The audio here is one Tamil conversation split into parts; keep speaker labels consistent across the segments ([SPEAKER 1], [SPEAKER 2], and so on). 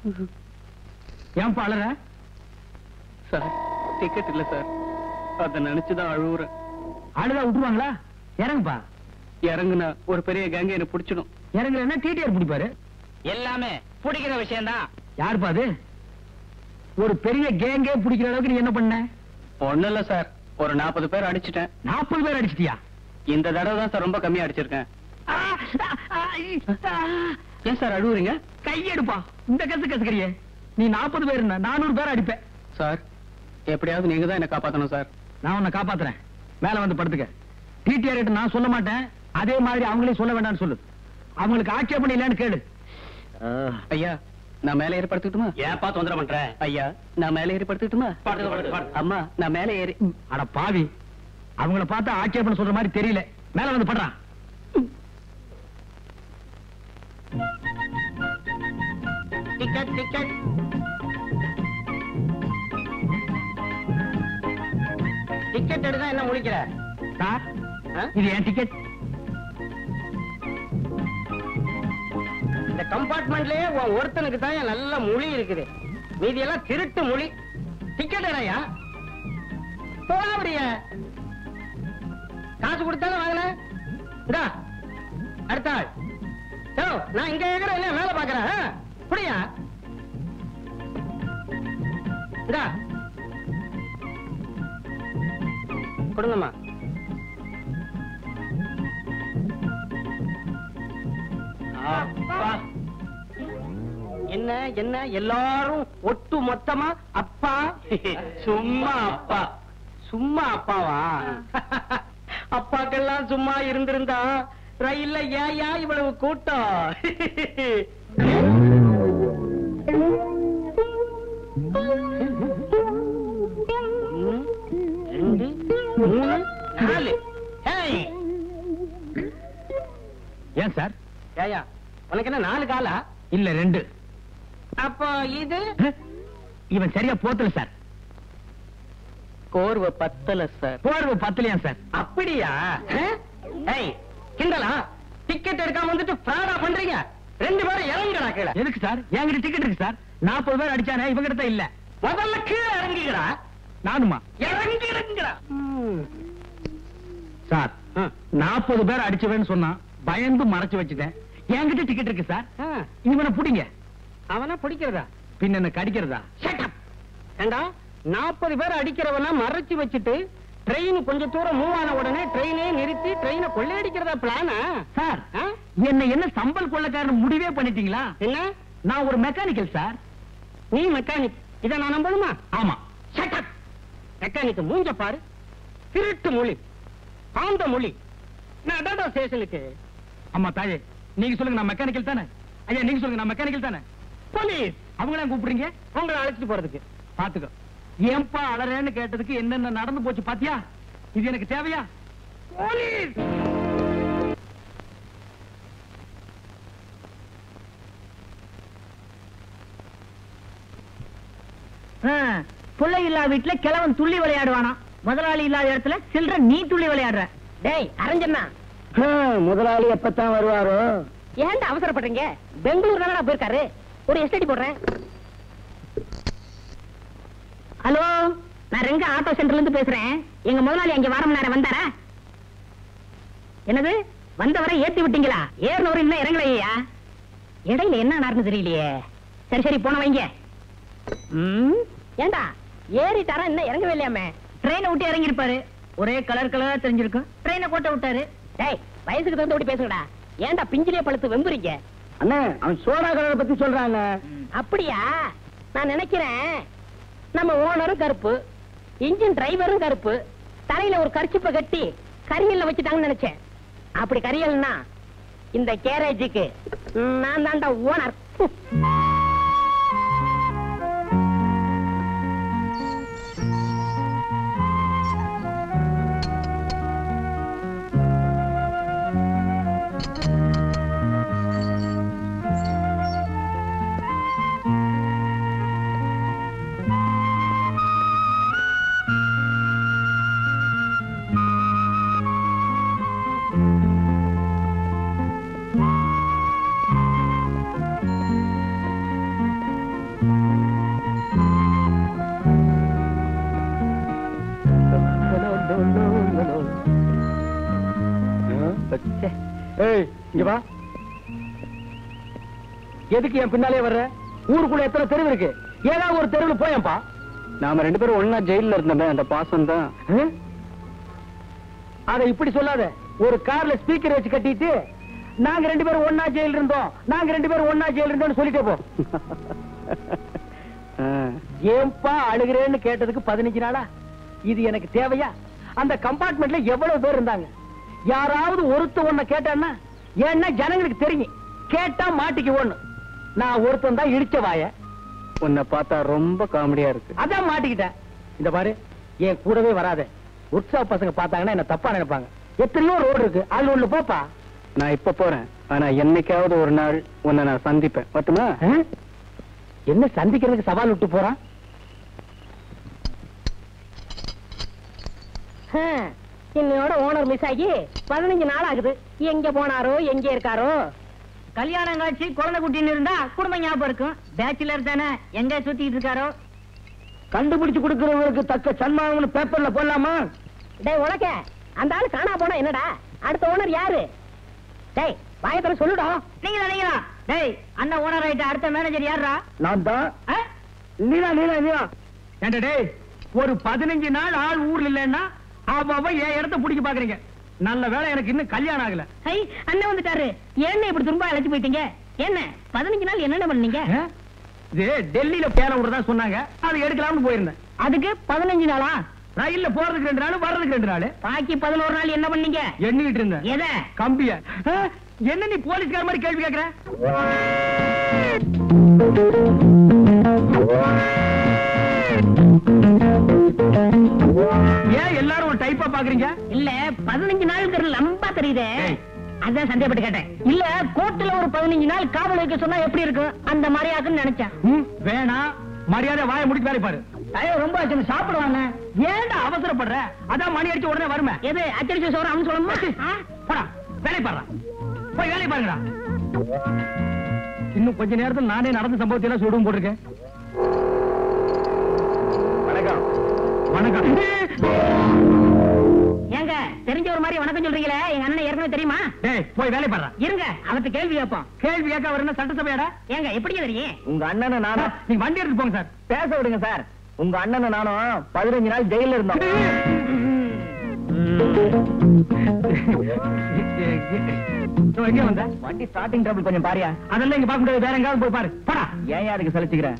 [SPEAKER 1] ஏன் பாளர
[SPEAKER 2] சார்? டிக்கெட் இல்ல சார், அத நினைச்சுதான் அழுவுறேன்.
[SPEAKER 1] ஆளுதான் விட்டுருவாங்களா? இறங்குப்பா.
[SPEAKER 2] இறங்குனா ஒரு பெரிய கேங்க என்ன பிடிச்சிடும்.
[SPEAKER 1] இறங்குறேன்னா டிடிஆர் பிடிப்பாரு.
[SPEAKER 3] எல்லாமே பிடிக்கிற விஷயம் தான்.
[SPEAKER 1] யாருப்பா அது? ஒரு பெரிய கேங்கே பிடிக்கிற அளவுக்கு நீ என்ன பண்ண?
[SPEAKER 2] ஒண்ணு இல்ல சார், ஒரு 40 பேர் அடிச்சிட்டேன்.
[SPEAKER 1] 40 பேர் அடிச்சிட்டியா?
[SPEAKER 2] இந்த தடவை தான் சார் ரொம்ப கம்மியா அடிச்சிருக்கேன். ஏன் சார் அழுவுறீங்க?
[SPEAKER 1] கையெடுப்பா. இந்த கசுக்கறியே நீ 40 பேர் 400 பேர் அடிப்பேன்.
[SPEAKER 2] சார் எப்படியாவது நீங்க தான் என்ன காப்பாத்தணும் சார்.
[SPEAKER 1] நான் உன்னை காப்பாத்துறேன். மேல வந்து படுத்துக்க. டிடிஆர் நான் சொல்ல மாட்டேன், அதே மாதிரி அவங்களையும் சொல்ல வேண்டாம்னு சொல்லு. அவங்களுக்கு ஆட்சேபணம் இல்லைன்னு கேளு.
[SPEAKER 2] ஐயா நான் மேலே ஏறி படுத்துட்டுமா?
[SPEAKER 3] ஏப்பா தொந்தரவு பண்ற?
[SPEAKER 2] ஐயா நான் மேலே ஏறி படுத்துட்டுமா? அம்மா நான் மேலே ஏறி.
[SPEAKER 1] அட பாவி, அவங்கள பார்த்தா ஆட்சேபணம் சொல்ற மாதிரி தெரியல. மேல வந்து படுறான்.
[SPEAKER 3] டிக்கெட் டிக்கெட் டிக்கெட் எடுத்தா என்ன முழிக்கிற?
[SPEAKER 1] சார் இது என் டிக்கெட்.
[SPEAKER 3] இந்த கம்பார்ட்மெண்ட்லயே ஒருத்தனுக்கு தான் நல்ல மொழி இருக்குது, மீதி எல்லாம் திருட்டு மொழி. டிக்கெட் எடையா போறிய காசு கொடுத்தாலும் வாங்கின. அடுத்த ஆள். நான் இங்க இருக்கிற என்ன மேல பாக்குறேன். புரியா? கொடுங்கம்மா. என்ன என்ன எல்லாரும் ஒட்டு மொத்தமா அப்பா? சும்மா அப்பா. சும்மா அப்பாவா? அப்பாக்கெல்லாம் சும்மா இருந்திருந்தா ரயில்ல ஏயா இவ்வளவு கூட்டம்? 2 3 4.
[SPEAKER 1] ஏன் சார்?
[SPEAKER 3] ஏயா உனக்கு என்ன 4 காலா?
[SPEAKER 1] இல்ல 2.
[SPEAKER 3] அப்போ இது
[SPEAKER 1] இவன் சரியா போத்தல சார்.
[SPEAKER 2] கோர்வை பத்தல சார்.
[SPEAKER 1] போர்வை பத்தலையா சார்?
[SPEAKER 3] அப்படியா? கிண்டலா? டிக்கெட் எடுக்காம வந்துட்டு ஃப்ராடா பண்றீங்க. 2 பேரும் இறங்குடா கீழே.
[SPEAKER 1] எதுக்கு சார்? என்கிட்ட டிக்கெட் இருக்கு சார். 40 பேர் அடிச்சானே, இவங்கிட்ட இல்ல.
[SPEAKER 3] முதல்ல கீழே இறங்குகிறா.
[SPEAKER 1] நானுமா?
[SPEAKER 3] இறங்குறா
[SPEAKER 1] சார். 40 பேர் அடிச்சவன்னு சொன்னா பயந்து மறைச்சு வச்சுட்டேன். என்கிட்ட டிக்கெட் இருக்கு சார். இவனை புடிங்க.
[SPEAKER 3] அவனா பிடிக்கிறதா?
[SPEAKER 1] பின்ன என்ன கடிக்கிறதா?
[SPEAKER 3] ஏண்டா 40 பேர் அடிக்கிறவனா மறைச்சு வச்சுட்டு ட்ரெயின் கொஞ்சம் தூரம் மூவ் ஆன உடனே ட்ரெயினே நிறுத்தி ட்ரெயினை கொள்ளையடிக்கிறதா பிளானா?
[SPEAKER 1] சார் என்ன சம்பல் கொள்ளக்காரன் முடிவே பண்ணிட்டீங்களா?
[SPEAKER 3] என்ன?
[SPEAKER 1] நான் ஒரு மெக்கானிக்கல் சார்.
[SPEAKER 3] நீ மெக்கானிக்? இதை நான் நம்பணுமா?
[SPEAKER 1] ஆமா.
[SPEAKER 3] மெக்கானிக் மூஞ்ச பாரு. திருட்டு மொழி, ஆந்த மொழி. நான் டாடா ஸ்டேஷனுக்கு.
[SPEAKER 1] அம்மா தாயே, நீங்க சொல்லுங்க நான் மெக்கானிக்கல் தானே? ஐயா நீங்க சொல்லுங்க நான் மெக்கானிக்கல் தானே?
[SPEAKER 3] போலீஸ்
[SPEAKER 1] அவங்கள கூப்பிடுறீங்க?
[SPEAKER 3] உங்களை அழைச்சிட்டு போறதுக்கு.
[SPEAKER 1] பாத்துக்கோ. ஏன்பா அலறேன்னு கேட்டதுக்கு என்னென்ன நடந்து போச்சு பாத்தியா? இது எனக்கு தேவையா?
[SPEAKER 3] போலீஸ்!
[SPEAKER 4] பிள்ளை இல்லாத வீட்டுல கிழவன் துள்ளி விளையாடுவானா, முதலாளி இல்லாத இடத்துல சில்ற நீ துள்ளி விளையாடுற. டேய் அரஞ்சண்ணா,
[SPEAKER 3] முதலாளி எப்பத்தான் வருவாரோ?
[SPEAKER 4] ஏன்டா அவசரப்படுறீங்க? பெங்களூர் தானடா போயிருக்காரு. ஒரு எஸ்டடி போடுறேன். ஹலோ, நான் ரெங்க ஆட்டோ சென்டர்ல இருந்து பேசுறேன். எங்க முதலாளி அங்க வாரம் நேரம் வந்தாரா? என்னது வந்தவரை ஏத்தி விட்டீங்களா? ஏறினவரை இன்னும் இறங்கலையா? இடையில என்ன நடந்து தெரியலையே. சரி சரி போன வைங்க. ஏண்டா ஏறிட்டாரா இன்னும் இறங்கவே இல்லையாமே? ட்ரெயினை விட்டு இறங்கி இருப்பாரு. ஒரே கலர் கலரா தெரிஞ்சிருக்கும். ட்ரெயினை கோட்டை விட்டாரு. டேய் வயசுக்கு தகுந்த ஓடி பேசுங்கடா. ஏண்டா பிஞ்சிலே பழுத்து வெம்புறீங்க?
[SPEAKER 3] அண்ணா அவன் சோடா கலரை பத்தி சொல்றாங்க.
[SPEAKER 4] அப்படியா? நான் நினைக்கிறேன் நம்ம ஓனரும் கருப்பு, இன்ஜின் டிரைவரும் கருப்பு, தலையில ஒரு கர்ச்சிப்பை கட்டி கரியல்ல வச்சுட்டாங்கன்னு நினைச்சேன். அப்படி கரியல்னா இந்த கேரேஜுக்கு நான் தான்டா ஓனர்.
[SPEAKER 1] இவா எதுக்கு என் பின்னாலே வர்ற? ஊருக்குள்ள எத்தனை தெருவு இருக்கு? ஏதாவது ஒரு தெருவில் போயப்பா.
[SPEAKER 2] நாம 2 பேரும் ஒண்ணா ஜெயில இருந்தோமே, அந்த பாசம் தான்.
[SPEAKER 1] அதை இப்படி சொல்லாத. ஒரு கார்ல ஸ்பீக்கர் வச்சு கட்டிட்டு நாங்க 2 பேரும் ஒண்ணா ஜெயில இருந்தோம், நாங்க 2 பேரும் ஒண்ணா ஜெயில இருந்தோம்னு சொல்லிட்டே போ. ஏன்பா அழுகிறேன்னு கேட்டதுக்கு 15 நாளா? இது எனக்கு தேவையா? அந்த கம்பார்ட்மெண்ட்ல எவ்வளவு பேர் இருந்தாங்க. யாராவது ஒருத்த ஒண்ண கேட்டான்னா, ஏன்னா ஜனங்களுக்கு தெரியும் கேட்டா மாட்டிக்கு ஒண்ணு. நான் ஒருத்தன் தான் இடிச்ச வாய.
[SPEAKER 2] உன்னை பார்த்தா ரொம்ப காமெடியா இருக்கு.
[SPEAKER 1] அதான் மாட்டிக்கிட்டேன். இந்த பாரு, என் கூடவே வராத. உற்சாக பசங்க பார்த்தாங்கன்னா என்ன தப்பா நினைப்பாங்க. எத்தனையோ ரோடு இருக்கு, அதுல ஒண்ணு போப்பா.
[SPEAKER 2] நான் இப்ப போறேன், ஆனா என்னைக்காவது ஒரு நாள் உன்னை நான் சந்திப்பேன். மட்டுமா?
[SPEAKER 1] என்ன சந்திக்கிறதுக்கு சவால் விட்டு போறான்?
[SPEAKER 4] இன்னையோட ஓனர் மிஸ் ஆகி 15 நாள் ஆகுது. எங்க போனாரோ, எங்க இருக்காரோ? கல்யாணம் காட்சி குழந்தை குட்டின்னு இருந்தா குடும்பம் ஞாபகம் இருக்கும். பேச்சுலர் தானே, எங்க சுத்திட்டு இருக்காரோ?
[SPEAKER 1] கண்டுபிடிச்சு கொடுக்கிறவங்களுக்கு தக்க சன்மானம்னு பேப்பர்ல போடலாமா?
[SPEAKER 4] டேய் உனக்க அந்த ஆளு காணா போனா என்னடா? அடுத்த ஓனர் யாரு? டேய் வாயத்துல சொல்லுடா. நீங்களா? டேய் அண்ணன் ஓனர் ஆயிட்ட, அடுத்த மேனேஜர் யாரா?
[SPEAKER 1] நான் தான். நீனா? ஏண்டா டேய், ஒரு 15 நாள் ஆள் ஊர்ல இல்லன்னா அவ என் இடத்த பிடிக்க பாக்குறீங்க. நல்ல வேலை எனக்கு இன்னும் கல்யாணம் ஆகல.
[SPEAKER 4] அண்ணன் வந்துட்டாரு. என்ன இப்படி திரும்ப அழைச்சு போயிட்டீங்க? என்ன 15 நாள் என்னென்ன பண்ணீங்க?
[SPEAKER 1] இது டெல்லியில பேர விடுறதா சொன்னாங்க, அது எடுக்கலாம்னு போயிருந்தேன்.
[SPEAKER 4] அதுக்கு 15 நாளா?
[SPEAKER 1] ரயில்ல போறதுக்கு 2 நாள், வர்றதுக்கு 2 நாள்.
[SPEAKER 4] பாக்கி 11 நாள் என்ன பண்ணீங்க?
[SPEAKER 1] எண்ணிட்டு இருந்தேன்.
[SPEAKER 4] எத?
[SPEAKER 1] கம்பிய. என்ன நீ போலீஸ்கார மாதிரி கேள்வி கேக்குற? ஏன் எல்லாரும் ஒரு டைப்பா பாக்குறீங்க?
[SPEAKER 4] இல்ல 15 நாளுக்கு லம்பா தெரியுதே, அதான் சந்தேகப்பட்டு கேட்டேன். இல்ல கோர்ட்ல ஒரு 15 நாள் காவல் வைக்க சொன்னா எப்படி இருக்கும், அந்த மாதிரி ஆகுன்னு நினைச்சேன்.
[SPEAKER 1] வேணாம், மரியாதை வாயை முடிக்க வேலை பாரு. ஐயோ ரொம்ப ஆச்சு, சாப்பிடுவாங்க. ஏன்டா அவசரப்படுற? அதான் மணி அடிச்ச உடனே வருமே.
[SPEAKER 4] எது அச்சடிச்ச சோறு அவன் சொல்லணுமா?
[SPEAKER 1] போடா, வேலை பாடுறா. போய் வேலை பாருங்கடா. இன்னும் கொஞ்ச நேரத்தில் நானே நடந்த சம்பவத்தை எல்லாம் சுடும் போட்டிருக்கேன். வணக்கம். வணக்கம்.
[SPEAKER 4] ஏங்க தெரிஞ்ச ஒரு மாதிரி வணக்கம் சொல்றீங்களே, எங்க அண்ணன் ஏற்கனவே தெரியுமா?
[SPEAKER 1] டேய் போய் வேலை பாடுறா.
[SPEAKER 4] இருங்க, அவர்கிட்ட கேள்வி கேட்போம்.
[SPEAKER 1] கேள்வி கேட்க அவர் என்ன சட்டசபையாடா?
[SPEAKER 4] ஏங்க எப்படி தெரியும்?
[SPEAKER 1] உங்க அண்ணனை நானும். நீங்க வண்டி எடுத்து போங்க சார். பேச விடுங்க சார். உங்க அண்ணனை நானும் 15 நாள் ஜெயில இருந்தோம். எங்க வந்த? வண்டி ஸ்டார்டிங் ட்ரபிள் கொஞ்சம் பாரியா. அதெல்லாம் இங்க பார்க்க முடியாது, வேற எங்காவது போய் பாரு. போடா. ஏன் அதுக்கு சலிச்சுக்கிறேன்?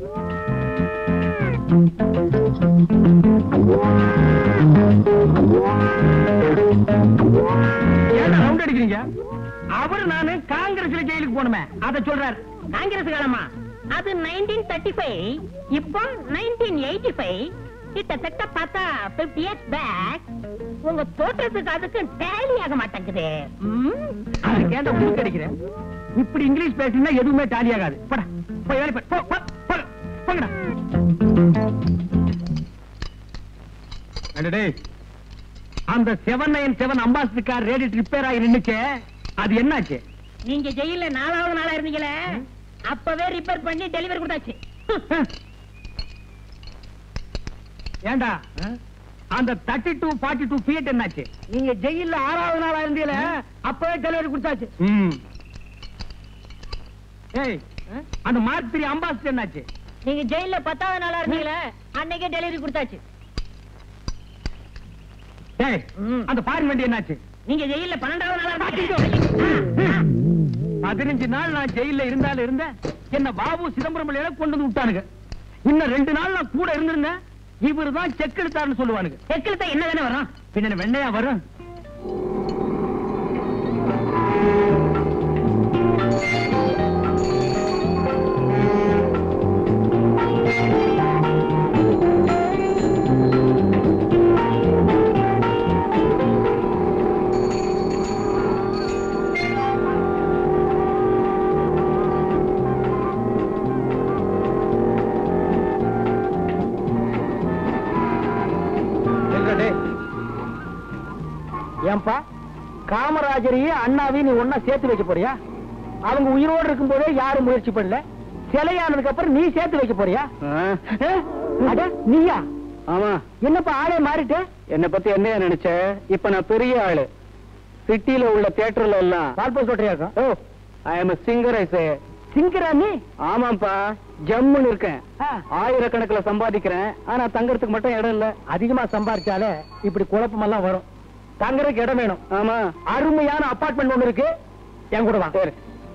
[SPEAKER 1] ஏன்டா ரவுண்ட் அடிக்கிறீங்க? அவரு நானு காங்கிரஸ்ல ஜெயிலுக்கு போனமே, அத சொல்றாரு.
[SPEAKER 4] காங்கிரஸ் காலமா? அது 1935, இப்போ 1985. கிட்டத்தட்ட பார்த்தா 50 years பேக். உங்க தோற்றத்துக்கு அதுக்கு டேலி ஆக மாட்டேங்குது.
[SPEAKER 1] கேட்ட மூக்கு அடிக்கிறேன். இப்படி இங்கிலீஷ் பேசினா எதுவுமே டாலி ஆகாது. போடா, போய் வேலை பாரு. போங்கடா. அந்த 797 அம்பாசிடர் கார் ரேடியேட்டர் ரிப்பேர் ஆகி நின்னுச்சே, அது என்னாச்சு?
[SPEAKER 4] நீங்க ஜெயில 4வது நாளா இருந்தீங்களே, அப்பவே ரிப்பேர் பண்ணி டெலிவரி கொடுத்தாச்சு.
[SPEAKER 1] ஏண்டா அந்த 32, 42 ஃபீட் என்னாச்சு? நீங்க ஜெயில 6வது நாளா இருந்தீல, அப்பவே டெலிவரி கொடுத்தாச்சு. ஏய், அந்த மார்க் 3 அம்பாசிடர் என்னாச்சு?
[SPEAKER 4] நீங்க ஜெயில 10வது நாளா இருந்தீங்களே, அன்னைக்கே டெலிவரி கொடுத்தாச்சு.
[SPEAKER 1] ஏய், அந்த ஃபாரின் வண்டி என்னாச்சு?
[SPEAKER 4] நீங்க ஜெயில 12வது நாளா
[SPEAKER 1] 15 நாள் நான் ஜெயில இருந்தாலும் இருந்தேன். என்ன பாபு சிதம்பரம் கொண்டு வந்து விட்டானுங்க. இன்னும் 2 நாள் நான் கூட இருந்திருந்தேன். இவரு தான் செக் எடுத்தாருன்னு சொல்லுவானுங்க.
[SPEAKER 4] செக் எடுத்தா என்ன தானே வரும்?
[SPEAKER 1] பின்ன வெண்ணையா வரும். ஏன்பா காமராஜரையும் அண்ணாவையும் நீ ஒன்னா சேர்த்து வைக்க போறியா? அவங்க உயிரோடு இருக்கும் போதே யாரும் முயற்சி பண்ணல. சிலையானதுக்கு அப்புறம் நீ சேர்த்து வைக்க போறியா? அட நீயா?
[SPEAKER 2] ஆமா.
[SPEAKER 1] என்னப்பா ஆளே மாறிட்டு?
[SPEAKER 2] என்ன பத்தி என்ன நினைச்ச? இப்ப நான் பெரிய ஆளு. சிட்டில உள்ள தியேட்டர்ல எல்லாம்
[SPEAKER 1] பால்போஸ் ஓட்டுறியாக்கும்.
[SPEAKER 2] ஓ ஐ எம் சிங்கர். ஐ சே
[SPEAKER 1] சிங்கரா நீ?
[SPEAKER 2] ஆமாப்பா, ஜம்முன்னு இருக்கேன்.
[SPEAKER 1] ஆ.
[SPEAKER 2] ஆயிரக்கணக்கில் சம்பாதிக்கிறேன். ஆனா தங்கறதுக்கு மட்டும் இடம் இல்ல.
[SPEAKER 1] அதிகமா சம்பாரிச்சாலே இப்படி குழப்பமெல்லாம் வரும். தங்கறதுக்கு இடம் வேணும்.
[SPEAKER 2] ஆமா,
[SPEAKER 1] அருமையான அபார்ட்மெண்ட் ஒண்ணு இருக்கு, என் கூட வா.
[SPEAKER 2] சரி.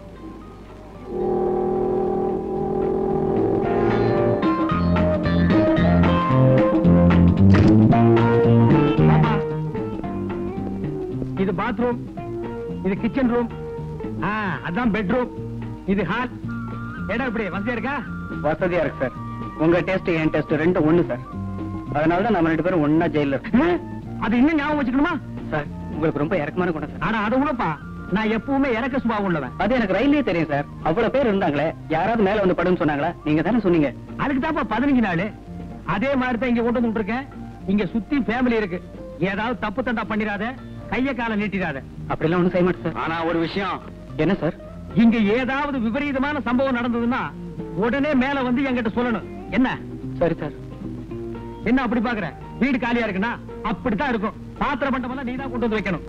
[SPEAKER 1] இது பாத்ரூம், இது கிச்சன் ரூம், அதான் பெட்ரூம், இது ஹால். இடம் எப்படி வசதியா இருக்கா?
[SPEAKER 2] வசதியா இருக்கு சார். உங்க டெஸ்ட் என் டெஸ்ட் ரெண்டும் ஒண்ணு சார். அதனாலதான் நம்ம 2 பேரும் ஒன்னா ஜெயில இருக்கோம்.
[SPEAKER 1] அது இன்னும் ஞாபகம் வச்சுக்கணுமா
[SPEAKER 2] சார்? உங்களுக்கு ரொம்ப இறக்கமான குணம் சார்.
[SPEAKER 1] ஆனா அது உனப்பா, நான் எப்பவுமே இறக்க சுபாவம் உள்ளவன்.
[SPEAKER 2] அது எனக்கு ரயிலே தெரியும் சார். அவ்வளவு பேர் இருந்தாங்களே, யாராவது மேல வந்து படுன்னு சொன்னாங்களா? நீங்க தானே சொன்னீங்க.
[SPEAKER 1] அதுக்கு தான்ப்பா 15 நாள். அதே மாதிரி தான் இங்க கொண்டு வந்து இருக்கேன். இங்க சுத்தி ஃபேமிலி இருக்கு. ஏதாவது தப்பு தண்டா பண்ணிராத, கைய கால நீட்டிராத.
[SPEAKER 2] அப்படிலாம் ஒண்ணும் செய்ய மாட்டேன் சார்.
[SPEAKER 1] ஆனா ஒரு விஷயம்,
[SPEAKER 2] என்ன சார்?
[SPEAKER 1] இங்க ஏதாவது விபரீதமான சம்பவம் நடந்ததுன்னா உடனே மேல வந்து என்கிட்ட சொல்லணும். என்ன?
[SPEAKER 2] சரி சார்.
[SPEAKER 1] என்ன அப்படி பாக்குற? வீடு காலியா இருக்குன்னா அப்படித்தான் இருக்கும். பாத்திர பண்டமெல்லாம் நீ தான் கொண்டு வந்து வைக்கணும்.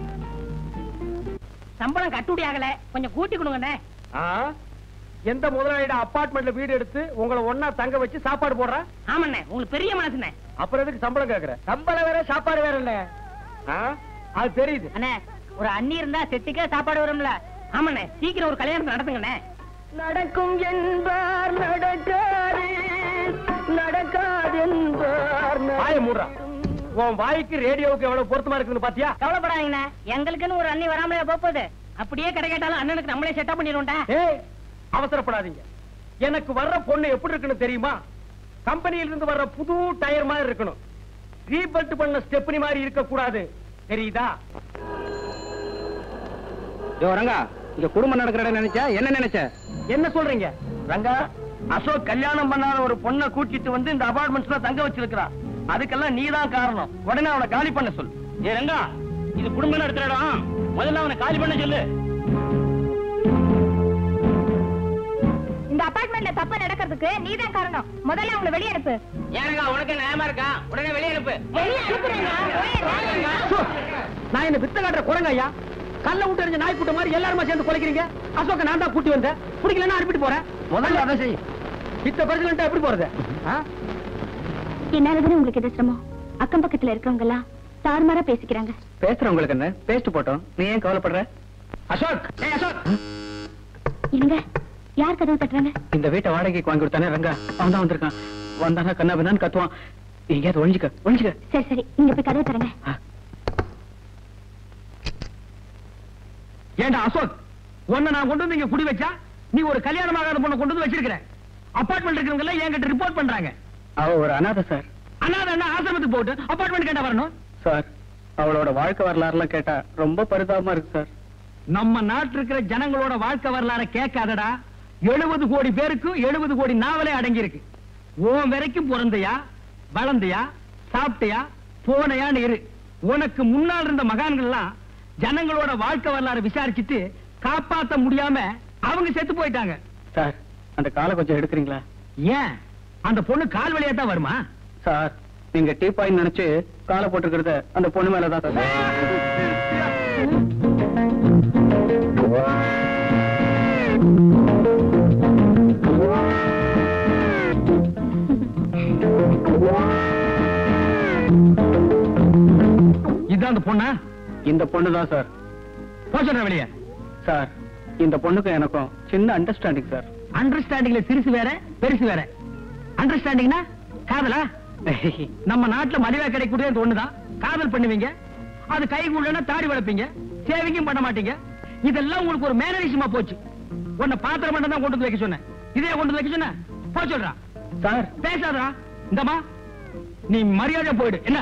[SPEAKER 4] சம்பளம் கட்டுப்படி ஆகல, கொஞ்சம் கூட்டி கொடுங்கண்ணே.
[SPEAKER 1] எந்த முதலாளியோட அபார்ட்மெண்ட்ல வீடு எடுத்து உங்களை ஒன்னா தங்க வச்சு சாப்பாடு போடுற?
[SPEAKER 4] ஆமாண்ணே, உங்களுக்கு பெரிய மனசுண்ணே.
[SPEAKER 1] அப்புறம் எதுக்கு சம்பளம் கேக்குற? சம்பளம் வேற சாப்பாடு வேற இல்ல. அது தெரியுது.
[SPEAKER 4] அண்ணே, ஒரு அண்ணி இருந்தா செட்டிக்கே சாப்பாடு வரும்ல. ஆமாண்ணே, சீக்கிரம் ஒரு கல்யாணம் நடத்துங்கண்ணே. நடக்கும் என்பார் நடக்காது, நடக்காது என்பார்.
[SPEAKER 1] வாய மூடுறா. உன் வாய்க்கு ரேடியோவுக்கு எவ்வளவு பொருத்தமா இருக்குன்னு பாத்தியா?
[SPEAKER 4] கவலைப்படாதீங்கண்ணே, எங்களுக்குன்னு ஒரு அண்ணி வராமலே போகுது. அப்படியே கடை கேட்டாலும் அண்ணனுக்கு நம்மளே செட்டப் பண்ணிடுவோம்டா.
[SPEAKER 1] ஏய், அவசரப்படாதீங்க. எனக்கு வர்ற பொண்ணு எப்படி இருக்குன்னு தெரியுமா? கம்பெனியில இருந்து வர்ற புது டயர் மாதிரி இருக்கணும். ரீபல்ட் பண்ண ஸ்டெப்னி மாதிரி இருக்க கூடாது. தெரியுதா?
[SPEAKER 2] ரங்கா, இங்க குடும்பம் நடக்கிற நினைச்சா என்ன நினைச்ச?
[SPEAKER 1] என்ன சொல்றீங்க ரங்கா? அசோக் கல்யாணம் பண்ணாத ஒரு பொண்ணை கூட்டிட்டு வந்து இந்த அபார்ட்மெண்ட்ஸ்ல தங்க வச்சிருக்கா. அதுக்கெல்லாம் நீதான் காரணம். உடனே அவனை காலி பண்ண சொல்லு. ஏ ரங்கா, இது குடும்பம் நடத்துற இடம். முதல்ல அவனை காலி பண்ண சொல்லு.
[SPEAKER 5] இந்த அபார்ட்மெண்ட்ல தப்பு நடக்கிறதுக்கு நீதான் காரணம். முதல்ல அவங்களை வெளியே அனுப்பு.
[SPEAKER 4] ஏனங்க உனக்கு நியாயமா இருக்கா? உடனே வெளியே அனுப்பு.
[SPEAKER 5] வெளியே அனுப்புறேங்க.
[SPEAKER 1] நான் என்ன வித்த காட்டுற குரங்க ஐயா? கல்ல விட்டு எறிஞ்ச நாய் கூட்ட மாதிரி எல்லாருமா சேர்ந்து குலைக்கிறீங்க. அசோக்க நான் தான் கூட்டி வந்தேன். பிடிக்கலன்னா அனுப்பிட்டு போறேன். முதல்ல அதை செய். இத்த பிரச்சனை எப்படி போறது?
[SPEAKER 5] என்னாலதானே உங்களுக்கு எது சிரமம்? அக்கம் பக்கத்துல இருக்கிறவங்க எல்லாம் தாறுமாறா பேசிக்கிறாங்க.
[SPEAKER 2] பேசுறவங்களுக்கு என்ன? பேசிட்டு போட்டோம். நீ ஏன் கவலைப்படுற?
[SPEAKER 1] அசோக், அசோக்,
[SPEAKER 5] இல்லங்க, யார் கதவு தட்டுறாங்க?
[SPEAKER 2] இந்த வீட்டை வாடகைக்கு வாங்கி கொடுத்தானே ரங்கா, அவன் தான் வந்திருக்கான். வந்தானா கண்ணா பின்னான்னு கத்துவான். எங்கேயாவது ஒழிஞ்சுக்க, ஒழிஞ்சுக்க.
[SPEAKER 5] சரி சரி, நீங்க போய் கதவு தரங்க.
[SPEAKER 1] ஏண்டா அசோக், உன்னை நான் கொண்டு வந்து இங்க குடி வச்சா நீ ஒரு கல்யாணமாகாத பொண்ணை கொண்டு வந்து வச்சிருக்கிற. அபார்ட்மெண்ட் இருக்கிறவங்க எல்லாம் என்கிட்ட ரிப்போர்ட் பண்றாங்க.
[SPEAKER 2] அவ ஒரு அனாதை சார்.
[SPEAKER 1] அனாதை என்ன ஆசிரமத்துக்கு போட்டு அபார்ட்மெண்ட் கேட்டா வரணும்?
[SPEAKER 2] சார், அவளோட வாழ்க்கை வரலாறுலாம் கேட்டா ரொம்ப பரிதாபமா இருக்கு சார்.
[SPEAKER 1] நம்ம நாட்டில் இருக்கிற ஜனங்களோட வாழ்க்கை வரலாற கேட்காதடா. 70 கோடி பேருக்கு 70 கோடி நாவலே அடங்கி இருக்கு. உன் வரைக்கும் பிறந்தையா, வளர்ந்தையா, சாப்பிட்டையா, போனையான்னு இரு. உனக்கு முன்னால் இருந்த மகான்கள்லாம் ஜனங்களோட வாழ்க்கை வரலாறு விசாரிச்சுட்டு காப்பாத்த முடியாம அவங்க செத்து போயிட்டாங்க.
[SPEAKER 2] சார், அந்த காலை கொஞ்சம் எடுக்கிறீங்களா?
[SPEAKER 1] ஏன்? அந்த பொண்ணு கால் வழியா தான் வருமா?
[SPEAKER 2] சார், நீங்க டீ பாயிண்ட் நினைச்சு காலை போட்டுக்கிறத அந்த பொண்ணு மேலதான் சார்.
[SPEAKER 1] இதுதான் அந்த பொண்ணா?
[SPEAKER 2] இந்த பொண்ணுதான் சார்.
[SPEAKER 1] போச்சா வெளியே?
[SPEAKER 2] சார், இந்த பொண்ணுக்கும் எனக்கும் சின்ன அண்டர்ஸ்டாண்டிங் சார்.
[SPEAKER 1] அண்டர்ஸ்டாண்டிங்ல சிறுசு வேற பெருசு வேற. அண்டர்ஸ்டாண்டிங்னா காதலா? நம்ம நாட்டுல மலிவா கிடைக்கக்கூடிய ஒண்ணுதான். காதல் பண்ணுவீங்க, அது கைகூடனா தாடி வளர்ப்பீங்க, சேவிங்கும் பண்ண மாட்டீங்க. இதெல்லாம் உங்களுக்கு ஒரு மேனரிசமா போச்சு. உன்னை பாத்திரம் மட்டும் தான் கொண்டு வந்து வைக்க சொன்னேன். இதே கொண்டு வந்து வைக்க சொன்ன போ சொல்றா.
[SPEAKER 2] சார்,
[SPEAKER 1] பேசாதா? இந்தமா நீ மரியாதை போயிடு. என்ன?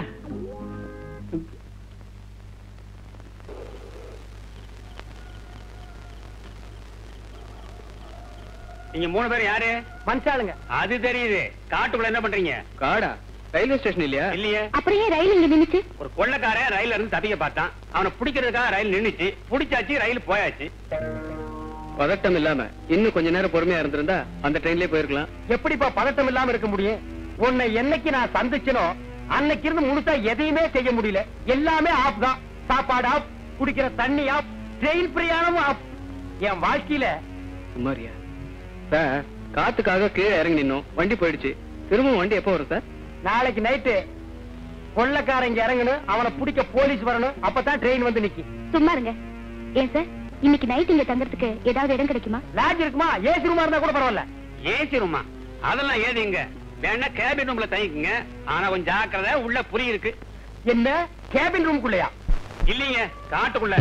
[SPEAKER 3] நீங்க 3 பேர் யாரு?
[SPEAKER 1] மனுஷாளுங்க.
[SPEAKER 3] அது தெரியுது. காட்டுக்குள்ள என்ன பண்றீங்க?
[SPEAKER 2] காடா? ரயில்வே ஸ்டேஷன் இல்லையா?
[SPEAKER 3] இல்லையே.
[SPEAKER 5] அப்படியே ரயில் இங்க நின்னுச்சு.
[SPEAKER 3] ஒரு கொள்ளக்காரன் ரயில்ல இருந்து தப்பிக்க பார்த்தான். அவனை பிடிக்கிறதுக்காக ரயில் நின்னுச்சு. பிடிச்சாச்சு, ரயில் போயாச்சு.
[SPEAKER 2] பதட்டம் இல்லாம இன்னும் கொஞ்ச நேரம் பொறுமையா இருந்திருந்தா அந்த ட்ரெயின்லயே போயிருக்கலாம்.
[SPEAKER 1] எப்படிப்பா பதட்டம் இல்லாம இருக்க முடியும்? உன்னை என்னைக்கு நான் சந்திச்சனோ அன்னைக்கு இருந்து முழுசா எதையுமே செய்ய முடியல. எல்லாமே ஆஃப் தான். சாப்பாடு ஆஃப், குடிக்கிற தண்ணி ஆப், ட்ரெயின் பிரயாணமும் ஆப். என் வாழ்க்கையில
[SPEAKER 2] சுமாரியா சார், காத்துக்காக கீழே இறங்கி நின்னோம், வண்டி போயிடுச்சு. திரும்ப வண்டி எப்போ வரும் சார்?
[SPEAKER 1] நாளைக்கு நைட்டு கொள்ளக்காரன் இங்க இறங்கணும், அவனை பிடிக்க போலீஸ் வரணும், அப்பதான் ட்ரெயின் வந்து நிக்கி.
[SPEAKER 5] சும்மா இருங்க. ஏன் சார், இன்னைக்கு நைட் இங்க தங்கறதுக்கு ஏதாவது இடம் கிடைக்குமா?
[SPEAKER 1] லாட்ஜ் இருக்குமா? ஏசி ரூமா இருந்தா கூட பரவாயில்ல.
[SPEAKER 3] ஏசி ரூமா? அதெல்லாம் ஏதிங்க. வேணா கேபின் ரூம்ல தங்கிக்குங்க. ஆனா கொஞ்சம் ஜாக்கிரதை, உள்ள புலி இருக்கு.
[SPEAKER 1] என்ன கேபின் ரூம்குள்ளயா?
[SPEAKER 3] இல்லீங்க, காட்டுக்குள்ள.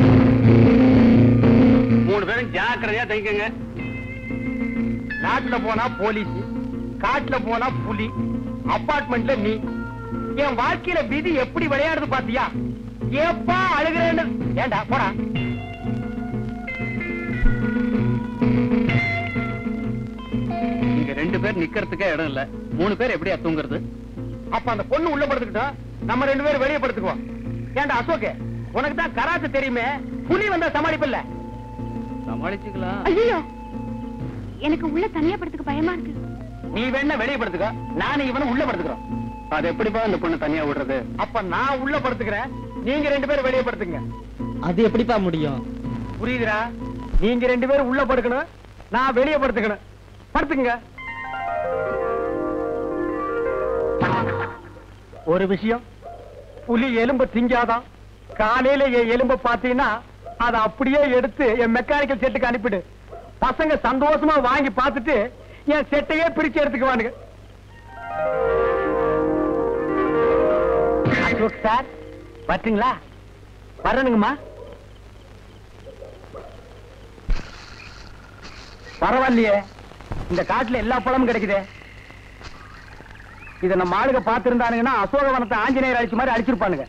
[SPEAKER 3] 3 பேரும் ஜாக்கிரதையா தங்கிக்கங்க.
[SPEAKER 1] நாட்டுல போனா போலீஸ், காட்டுல போனா புலி, அபார்ட்மெண்ட்ல நீ. என் வாழ்க்கையில விதி எப்படி விளையாடுது பாத்தியா? ஏப்பா அழுகிறேன்னு. ஏண்டா போடா.
[SPEAKER 2] இங்க 2 பேர் நிக்கிறதுக்கே இடம் இல்ல, 3 பேர் எப்படியா தூங்குறது?
[SPEAKER 1] அப்ப அந்த பொண்ணு உள்ள படுத்துக்கிட்டோம், நம்ம 2 பேரும் வெளியே படுத்துக்குவோம். ஏண்டா அசோக், உனக்கு தான் கராத்தே தெரியுமே, புலி வந்தா சமாளிப்பில்ல?
[SPEAKER 2] சமாளிச்சுக்கலாம்.
[SPEAKER 5] ஐயோ, எனக்கு உள்ள தனியா படுத்துக்க பயமா இருக்கு.
[SPEAKER 1] நீ வேணா வெளியே படுத்துக்க, நானும் இவனும் உள்ள படுத்துக்கிறோம்.
[SPEAKER 2] அது எப்படிப்பா அந்த பொண்ணு தனியா விடுறது?
[SPEAKER 1] அப்ப நான் உள்ள படுத்துக்கிறேன், நீங்க 2 பேரும் வெளியே படுத்துங்க.
[SPEAKER 6] அது எப்படிப்பா முடியும்?
[SPEAKER 1] புரியுதுடா? நீங்க 2 பேரும் உள்ள படுக்கணும், நான் வெளியே படுத்துக்கணும். படுத்துங்க. ஒரு விஷயம், புலி எலும்ப திங்காதான். காலையில என் எலும்ப பாத்தீங்கன்னா அதை அப்படியே எடுத்து என் மெக்கானிக்கல் செட்டுக்கு அனுப்பிடு. பசங்க சந்தோஷமா வாங்கி பார்த்துட்டு என் செட்டையே பிரிச்சு எடுத்துக்குவானுங்க. அசோக் சார் வரட்டுங்களா? வரணுங்கம்மா. பரவாயில்லையே, இந்த காட்டுல எல்லா பழமும் கிடைக்குது. இத நம்ம ஆளுங்க பாத்துருந்தானுங்கன்னா அசோகவனத்தை ஆஞ்சநேயர் அழிச்ச மாதிரி அழிச்சிருப்பானுங்க.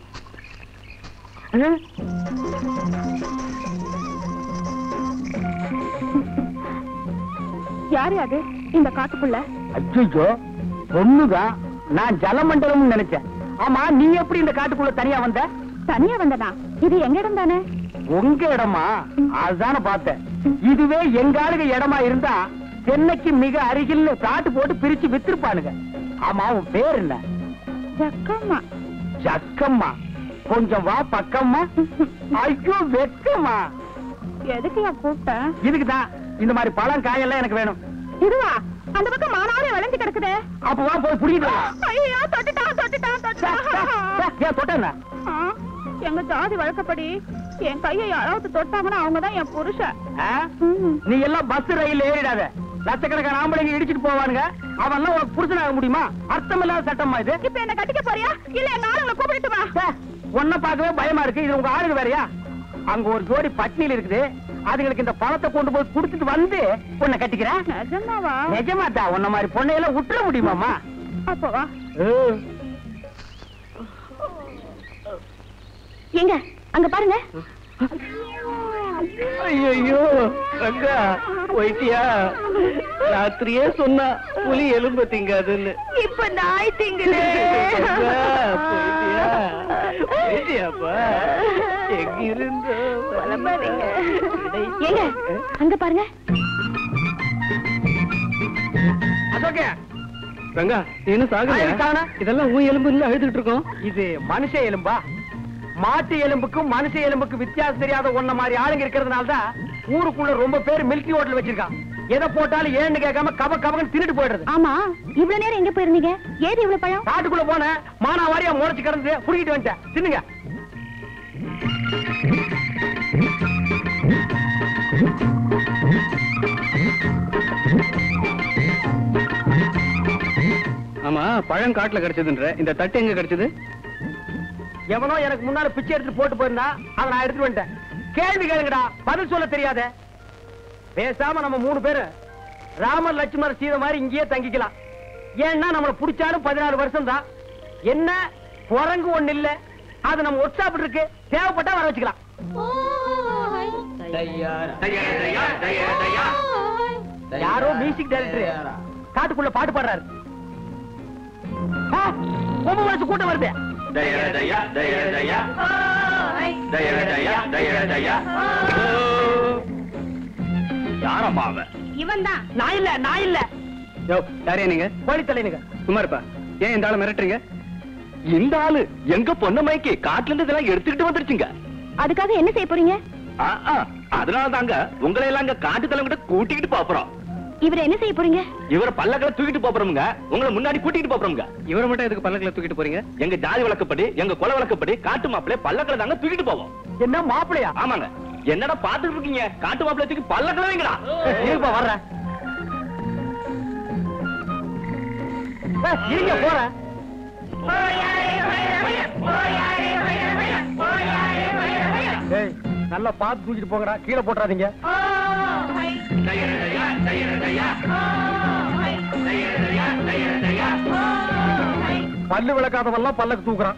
[SPEAKER 5] யாரு அது இந்த காட்டுக்குள்ள?
[SPEAKER 1] அச்சோ, பொண்ணுதான். நான் ஜலமண்டலம் நினைச்சேன். ஆமா, நீ எப்படி இந்த காட்டுக்குள்ள தனியா வந்த?
[SPEAKER 5] தனியா வந்தனா? இது எங்க இடம் தானே?
[SPEAKER 1] உங்க இடமா? அதுதானே பார்த்தேன். இதுவே எங்க ஆளுங்க இடமா இருந்தா சென்னைக்கு மிக அருகில் காட்டு போட்டு பிரிச்சு வித்திருப்பானுங்க. ஆமா, உன் பேர் என்ன?
[SPEAKER 5] ஜக்கம்மா.
[SPEAKER 1] ஜக்கம்மா? கொஞ்சம் வா பக்கம்மா. ஐயோ வெக்கம்மா.
[SPEAKER 5] எதுக்கு கூப்பிட்ட?
[SPEAKER 1] இதுக்குதான். இந்த மாதிரி பழம் காயெல்லாம் எனக்கு வேணும்.
[SPEAKER 5] இதுவா? அந்த பக்கம் மானாவே வளைஞ்சு கிடக்குதே.
[SPEAKER 1] அப்ப வா போய் புடிக்கிட்டு வா.
[SPEAKER 5] ஐயோ, தொட்டுட்டான்.
[SPEAKER 1] ஏன் தொட்டா?
[SPEAKER 5] எங்க ஜாதி வழக்கப்படி என் கையை யாராவது தொட்டாங்கன்னா அவங்கதான் என் புருஷன்.
[SPEAKER 1] நீ எல்லாம் பஸ் ரயில் ஏறிடாத. லட்சக்கணக்கான ஆம்பளைங்க இடிச்சிட்டு போவானுங்க. அவன் உனக்கு புருஷனாக முடியுமா? அர்த்தம் இல்லாத சட்டமா இது?
[SPEAKER 5] இப்ப என்ன கட்டிக்க போறியா இல்ல எங்க ஆளுங்களை கூப்பிட்டு வா?
[SPEAKER 1] உன்ன பார்க்கவே பயமா இருக்கு. இது உங்க ஆளுங்க வேறையா? அங்க ஒரு ஜோடி பட்னியில் இருக்குது. அதுங்களுக்கு இந்த பணத்தை கொண்டு போய் குடுத்துட்டு வந்து உன்னை கட்டிக்கிறேன்.
[SPEAKER 5] நிஜமாவா?
[SPEAKER 1] நிஜமாட்டா. உன்ன மாதிரி பொண்ணையெல்லாம் விட்டுற முடியுமாமா?
[SPEAKER 5] அப்போ வா. எங்க அங்க பாருங்க.
[SPEAKER 2] ஐயோ ரங்கா, போயிட்டியா? ராத்திரியே சொன்னா புலி எலும்பு திங்காதுன்னு.
[SPEAKER 5] இப்ப நாய் திங்குது.
[SPEAKER 2] போயிட்டியாப்பா? எங்க இருந்தோ
[SPEAKER 5] எங்க அங்க பாருங்க.
[SPEAKER 2] அசோகே, ரங்கா என்ன சாகுங்க? இதெல்லாம் உன் எலும்பு இல்ல அழுதுட்டு இருக்கோம்.
[SPEAKER 1] இது மனுஷ எலும்பா? மாட்டு எலும்புக்கும் மனுஷ எலும்புக்கும் வித்தியாசம் தெரியாத ஒன்ன மாதிரி ஆளுங்க இருக்கிறதுனால தான் ஊருக்குள்ள ரொம்ப பேர் மில்கி ஹோட்டல் வச்சிருக்கான். எதை போட்டாலும் ஏன்னு கேட்காம கப கபன்னு தின்னுட்டு போயிடுறது.
[SPEAKER 5] ஆமா, இவ்வளவு நேரம் எங்க போயிருந்தீங்க? ஏது இவ்வளவு பழம்?
[SPEAKER 1] காட்டுக்குள்ள போன மானா வாரியா முளைச்சு கிடந்து புடிக்கிட்டு வந்துட்டேன். தின்னுங்க.
[SPEAKER 2] ஆமா, பழம் காட்டுல கிடைச்சதுன்ற, இந்த தட்டு எங்க கிடைச்சது?
[SPEAKER 1] எவனோ எனக்கு முன்னால பிச்சை எடுத்து போட்டு போயிருந்தா அதை நான் எடுத்துட்டு வந்துட்டேன். கேள்வி கேளுங்கடா, பதில் சொல்ல தெரியாத. பேசாம நம்ம 3 பேரு ராமர் லட்சுமணர் சீதை மாதிரி இங்கேயே தங்கிக்கலாம். ஏன்னா நம்மளை பிடிச்சாலும் 14 வருஷம் தான். என்ன குரங்கு ஒண்ணு இல்ல, அது நம்ம ஒர்க் ஷாப் இருக்கு, தேவைப்பட்டா வர வச்சுக்கலாம். யாரோ மியூசிக் டைரக்டர் காட்டுக்குள்ள பாட்டு பாடுறாரு. ரொம்ப வருஷம் கூட்டம் வருது.
[SPEAKER 3] யாரம்மா?
[SPEAKER 5] இவன் தான்.
[SPEAKER 1] நான் இல்ல.
[SPEAKER 2] யாரையா நீங்க?
[SPEAKER 1] கோழித்தலைனுங்க.
[SPEAKER 2] சும்மா இருப்பா. ஏன் இந்த ஆளு மிரட்டுறீங்க?
[SPEAKER 3] இந்த ஆளு எங்க பொண்ண மைக்கு காட்டுல இருந்து இதெல்லாம் எடுத்துக்கிட்டு வந்துருச்சுங்க.
[SPEAKER 5] அதுக்காக என்ன செய்ய போறீங்க?
[SPEAKER 7] அதனால தாங்க உங்களை எல்லாம் காட்டு தலைவங்கிட்ட கூட்டிக்கிட்டு போறோம்.
[SPEAKER 5] இவரை என்ன செய்ய போறீங்க?
[SPEAKER 7] இவரை பல்லக்களை தூக்கிட்டு போறோம்ங்க. உங்களை முன்னாடி கூட்டிட்டு போறோம்ங்க.
[SPEAKER 2] இவரை மட்டும் எதுக்கு பல்லக்களை தூக்கிட்டு போறீங்க?
[SPEAKER 7] எங்க ஜாதி வழக்கப்படி, எங்க குல வழக்கப்படி காட்டு மாப்பிள்ளை பல்லக்களை தாங்க தூக்கிட்டு போவோம்.
[SPEAKER 1] என்ன மாப்பிளையா?
[SPEAKER 7] ஆமாங்க. என்னடா பாத்துட்டு இருக்கீங்க? காட்டு மாப்பிள்ளை தூக்கி பல்லக்களை வைங்களா?
[SPEAKER 1] இருப்பா வர்றேன். இருங்க போறேன். நல்லா பார்த்து தூக்கிட்டு போங்கடா, கீழே போட்டுறாதீங்க. பல்லு விளக்காதவெல்லாம் பல்லக்கு தூக்குறான்.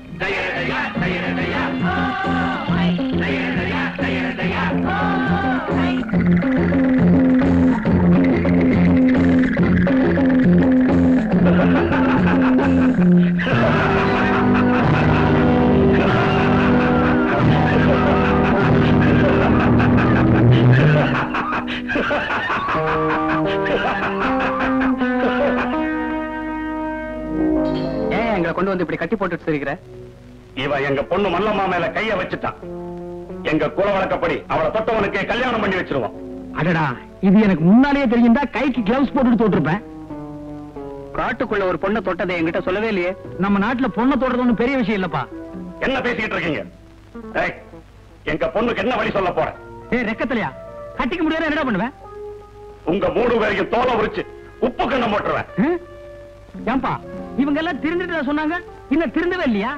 [SPEAKER 2] ஏன் எங்களை கொண்டு வந்து இப்படி கட்டி போட்டுட்டு இருக்கிற?
[SPEAKER 7] இவன் எங்க பொண்ணு மல்லம்மா மேல கைய வச்சுட்டான். எங்க குல வழக்கப்படி அவளை தொட்டவனுக்கே கல்யாணம் பண்ணி வச்சிருவோம்.
[SPEAKER 1] அடடா, இது எனக்கு முன்னாலேயே தெரியுந்தா கைக்கு கிளவுஸ் போட்டுட்டு தொட்டிருப்பேன்.
[SPEAKER 2] காட்டுக்குள்ள ஒரு பொண்ணை தொட்டதை என்கிட்ட சொல்லவே இல்லையே.
[SPEAKER 1] நம்ம நாட்டுல பொண்ணை தொடுறது ஒண்ணும் பெரிய விஷயம் இல்லப்பா.
[SPEAKER 7] என்ன பேசிட்டு இருக்கீங்க? எங்க பொண்ணுக்கு என்ன வழி சொல்ல போற?
[SPEAKER 1] ரெக்கத்தலையா கட்டிக்க முடியாது, என்னடா பண்ணுவேன்?
[SPEAKER 7] உங்க 3 பேரையும் தோலை உரிச்சு உப்பு கண்ணம் போட்டுருவேன்.
[SPEAKER 1] ஏன்பா இவங்க எல்லாம் திருந்துட்டு சொன்னாங்க, இன்னும் திருந்தவே இல்லையா?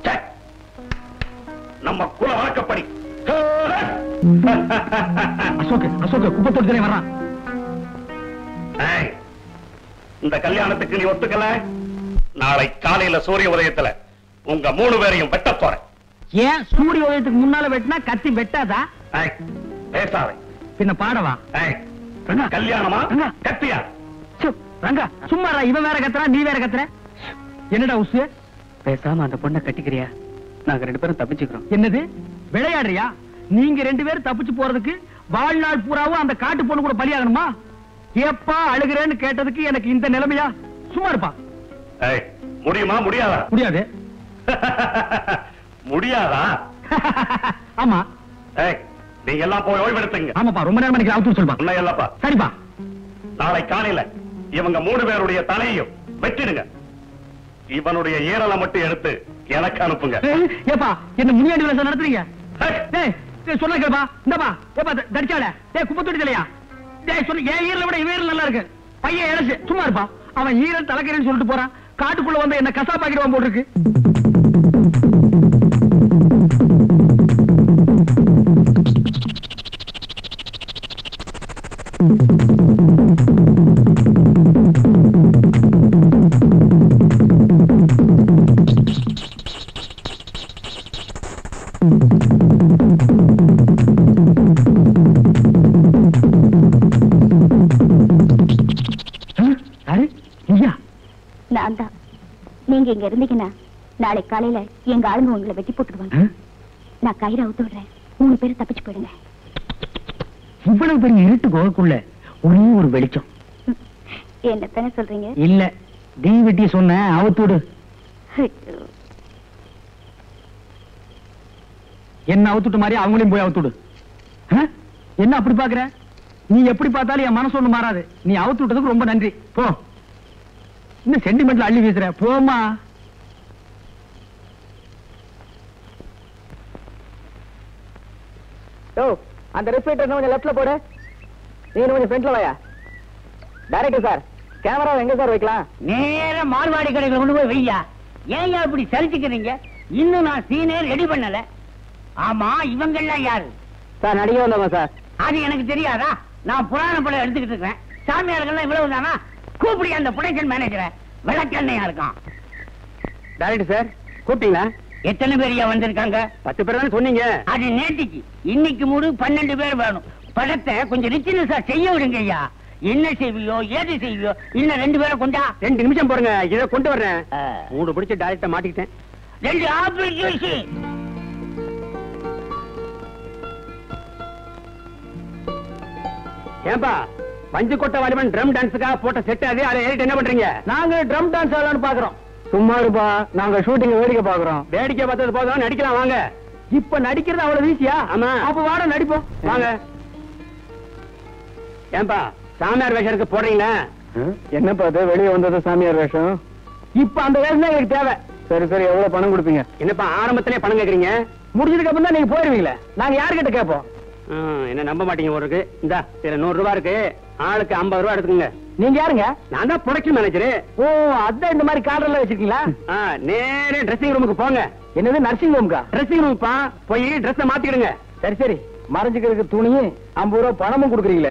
[SPEAKER 7] நம்ம குல வழக்கப்படி
[SPEAKER 1] அசோக் குப்பை தொடுதலே வர்றான்.
[SPEAKER 7] இந்த கல்யாணத்துக்கு நீ ஒத்துக்கல, நாளை காலையில சூரிய உதயத்துல உங்க 3 பேரையும் வெட்ட போறேன்.
[SPEAKER 1] ஏன் சூரிய உதயத்துக்கு முன்னால வெட்டினா கத்தி வெட்டாதா?
[SPEAKER 7] பேசாத.
[SPEAKER 1] பின்ன பாடவா?
[SPEAKER 7] கல்யாணமா கத்தியா?
[SPEAKER 1] ரங்கா சும்மாரா, இவன் வேற கத்துறா, நீ வேற கத்துற. என்னடா உசு?
[SPEAKER 2] பேசாம அந்த பொண்ணை கட்டிக்கிறியா? நாங்க 2 பேரும் தப்பிச்சுக்கிறோம்.
[SPEAKER 1] என்னது விளையாடுறியா? நீங்க 2 பேரும் தப்பிச்சு போறதுக்கு வாழ்நாள் பூராவும் அந்த காட்டு பொண்ணு கூட பலியாகணுமா? ஏப்பா அழுகிறேன்னு கேட்டதுக்கு எனக்கு இந்த நிலைமையா? சும்மா இருப்பா.
[SPEAKER 7] முடியுமா? முடியாதா?
[SPEAKER 1] முடியாது.
[SPEAKER 7] முடியாதா?
[SPEAKER 1] ஆமா.
[SPEAKER 7] நீங்க எல்லாம் போய் ஓய்வெடுத்துங்க.
[SPEAKER 1] ஆமாப்பா, ரொம்ப நேரம் எனக்கு அவுத்து சொல்லுப்பா.
[SPEAKER 7] உன்னை இல்லப்பா.
[SPEAKER 1] சரிப்பா.
[SPEAKER 7] நாளை காலையில இவங்க 3 பேருடைய தலையையும் வெட்டிடுங்க. இவனுடைய ஈரலை மட்டும் எடுத்து எனக்கு அனுப்புங்க.
[SPEAKER 1] ஏப்பா என்ன முனியாண்டி விளையாட்டு நடத்துறீங்க? சொன்ன கேப்பா. இந்தப்பா ஏப்பா தடிச்சால குப்பை தொட்டிலையா? சொன்ன ஏன் ஈரலை விட ஈரல் நல்லா இருக்கு. பையன் இழச்சு சும்மா இருப்பா. அவன் ஈரல் தலைக்கிறேன்னு சொல்லிட்டு போறான். காட்டுக்குள்ள வந்து என்ன கசாப்பாக்கிடுவான் போட்டுருக்கு.
[SPEAKER 5] நான் தான். நீங்க இங்க இருந்தீங்கன்னா நாளை காலையில எங்க ஆளுங்க உங்களை வெட்டி போட்டுடுவாங்க. நான் கயிறு அவுத்து விடுறேன். 3 பேரும் தப்பிச்சு போயிடுங்க.
[SPEAKER 1] இவ்வளவு பெரிய இருட்டு கோகுள்ள ஒரே ஒரு வெளிச்சம்.
[SPEAKER 5] என்னத்தானே சொல்றீங்க?
[SPEAKER 1] இல்ல தீ வெட்டி சொன்ன அவுத்துடு. என்ன அவுத்துட்டு மாதிரி அவங்களையும் போய் அவுத்துடு. என்ன அப்படி பாக்குற? நீ எப்படி பார்த்தாலும் என் மனசு ஒண்ணு மாறாது. நீ அவுத்து விட்டதுக்கு ரொம்ப நன்றி. போ. இன்னும் சென்டிமெண்ட்ல அள்ளி வீசுற. போமா. அந்த ரிப்பீட்டர் கொஞ்சம் லெஃப்ட்ல போடு. நீ கொஞ்சம் ஃப்ரண்ட்ல வாயா. டைரக்டர் சார், கேமரா எங்க சார் வைக்கலாம்?
[SPEAKER 4] நேர மார்வாடி கடைகளை கொண்டு போய் வையா. ஏன் இப்படி சரிச்சுக்கிறீங்க? இன்னும் நான் சீனே ரெடி பண்ணல. ஆமா, இவங்க எல்லாம் யாரு?
[SPEAKER 1] சார் நடிகை வந்தவங்க சார்.
[SPEAKER 4] அது எனக்கு தெரியாதா? நான் புராண படம் எடுத்துக்கிட்டு இருக்கேன். சாமியார்கள்லாம் இவ்வளவு தானா? கூப்பிடி அந்த ப்ரொடக்ஷன் மேனேஜரை. விளக்கண்ணையா இருக்கான்.
[SPEAKER 1] டைரக்டர் சார் கூப்பிட்டீங்களா?
[SPEAKER 4] எத்தனை பேரையா வந்திருக்காங்க?
[SPEAKER 1] 10 பேர் தான் சொன்னீங்க.
[SPEAKER 4] அது நேற்றுக்கு. இன்னைக்கு மூடு 12 பேர் வேணும். படத்தை கொஞ்சம் ரிச்சினஸா செய்ய விடுங்க ஐயா. என்ன செய்வியோ ஏது செய்வியோ. இன்னும் 2 பேரை கொண்டா.
[SPEAKER 1] 2 நிமிஷம் போறங்க, இதை கொண்டு வர்றேன். மூடு பிடிச்சு டைரக்டா மாட்டிக்கிட்டேன்.
[SPEAKER 4] 2 ஆப்பிள் ஜூஸ்.
[SPEAKER 1] ஏன்பா பஞ்சு கொட்ட வாலிபன் ட்ரம் டான்ஸுக்காக போட்ட செட் அது. அதை ஏறிட்டு என்ன பண்றீங்க? நாங்க ட்ரம் டான்ஸ் ஆடலாம்னு பாக்குறோம். சும்மா இருப்பா, நாங்க ஷூட்டிங் வேடிக்கை பாக்குறோம். வேடிக்கை பார்த்தது போதும், நடிக்கலாம் வாங்க. இப்ப நடிக்கிறது அவ்வளவு ஈஸியா?
[SPEAKER 3] ஆமா.
[SPEAKER 1] அப்ப வாட நடிப்போம்.
[SPEAKER 3] வாங்க. ஏன்பா சாமியார் வேஷம் இருக்கு போடுறீங்களா?
[SPEAKER 2] என்னப்பா அது வெளியே வந்தது சாமியார் வேஷம்?
[SPEAKER 1] இப்ப அந்த வேஷம் தான் எனக்கு தேவை.
[SPEAKER 2] சரி சரி, எவ்வளவு பணம் கொடுப்பீங்க?
[SPEAKER 3] என்னப்பா ஆரம்பத்திலே பணம் கேக்குறீங்க?
[SPEAKER 1] முடிஞ்சதுக்கு அப்புறம் தான் நீங்க போயிருவீங்களே, நாங்க யாருக்கிட்ட கேட்போம்?
[SPEAKER 3] என்ன நம்ப மாட்டீங்க ஒரு இருக்கு. இந்த இதுல 100 ரூபாய் இருக்கு, ஆளுக்கு 50 ரூபாய் எடுத்துக்கங்க.
[SPEAKER 1] நீங்க யாருங்க?
[SPEAKER 3] நான் தான் ப்ரொடக்ஷன் மேனேஜர்.
[SPEAKER 1] ஓ, அதான் இந்த மாதிரி கார்டர்ல வச்சிருக்கீங்களா?
[SPEAKER 3] நேரே ட்ரெஸ்ஸிங் ரூமுக்கு போங்க.
[SPEAKER 1] என்னது நர்சிங் ஹோம்கா?
[SPEAKER 3] ட்ரெஸ்ஸிங் ரூம்ப்பா, போய் ட்ரெஸ்ஸை மாத்திக்கிடுங்க.
[SPEAKER 1] சரி சரி, மறைஞ்சுக்கிறதுக்கு துணியும் 50 ரூபாய் பணமும் கொடுக்குறீங்களே.